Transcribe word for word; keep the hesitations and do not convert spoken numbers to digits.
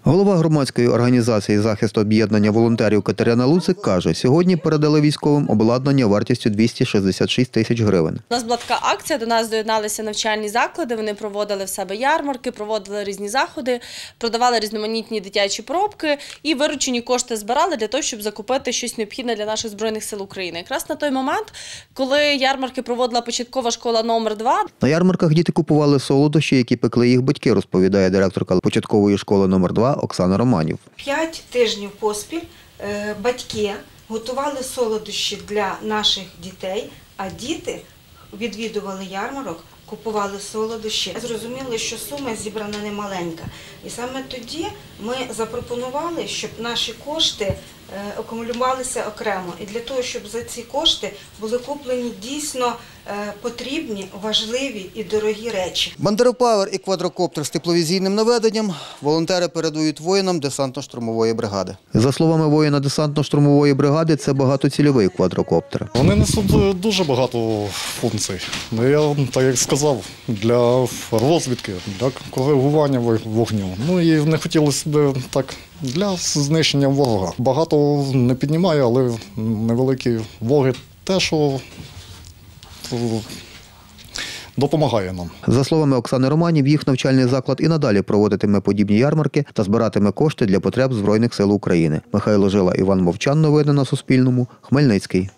Голова громадської організації захисту об'єднання волонтерів Катерина Луцик каже, сьогодні передали військовим обладнання вартістю двісті шістдесят шість тисяч гривень. У нас була така акція, до нас доєдналися навчальні заклади, вони проводили в себе ярмарки, проводили різні заходи, продавали різноманітні дитячі пробки і виручені кошти збирали для того, щоб закупити щось необхідне для наших Збройних сил України. Якраз на той момент, коли ярмарки проводила початкова школа номер два. На ярмарках діти купували солодощі, які пекли їх батьки, розповідає директорка початкової школи номер два Оксана Романів. П'ять тижнів поспіль батьки готували солодощі для наших дітей, а діти відвідували ярмарок, купували солодощі. Зрозуміли, що сума зібрана немаленька. І саме тоді ми запропонували, щоб наші кошти акумулювалися окремо. І для того, щоб за ці кошти були куплені дійсно потрібні, важливі і дорогі речі. Бандеропавер і квадрокоптер з тепловізійним наведенням волонтери передають воїнам десантно-штурмової бригади. За словами воїна десантно-штурмової бригади, це багатоцільовий квадрокоптер. Вони несуть дуже багато функцій. Я, так як сказав, для розвідки, для коригування вогню. Ну і не хотілося б так для знищення ворога. Багато не піднімає, але невеликі вороги те, що допомагає нам. За словами Оксани Романів, їх навчальний заклад і надалі проводитиме подібні ярмарки та збиратиме кошти для потреб Збройних сил України. Михайло Жила, Іван Мовчан. Новини на Суспільному. Хмельницький.